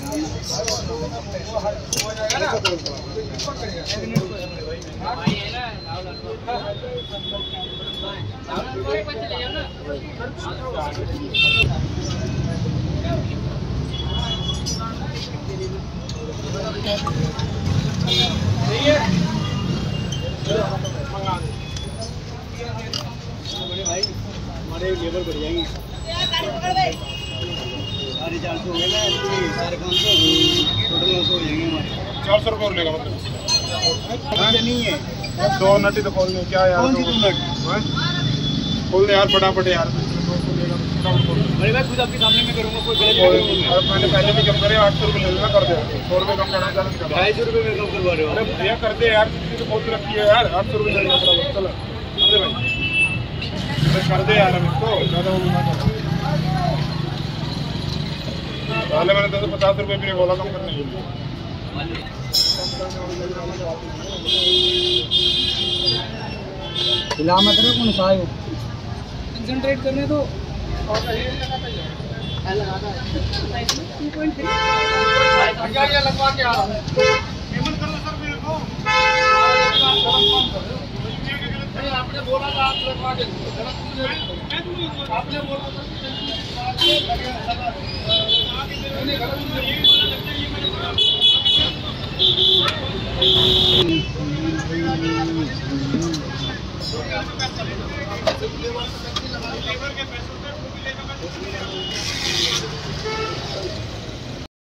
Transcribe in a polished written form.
हमारे लेबर बढ़ जाएंगे। साढ़े 400 हो गए ना, साढ़े 500 टोटल 900 हो जाएंगे हमारे। 400 रुपये और लेगा मतलब नहीं है 2 नट ही तो खोल दे क्या यार। कौन सी 2 नट खोल दे यार फटाफट यार। अरे भाई खुद आपके सामने में करूँगा, कोई गलत मैंने पहले भी कम करे 800 रुपये लेना कर दे। 100 रुपये कम करना चाहते 250 रुपये में कम करवा रहे हो। अरे भैया कर दे यार, किसी को खोल रखी है यार। 800 रुपये लेना चलो अरे भाई कर दे यार। हम इसको ज़्यादा वो ना कर। पहले मैंने तो 50 रुपये भी बोला कम करने के लिए। इलामत में कौन सा है कंसंट्रेट करने दो। लगवा के आ रहा हूँ पेमेंट कर दो सर मेरे को। आपने बोला था आप लगवा के आपने बोला था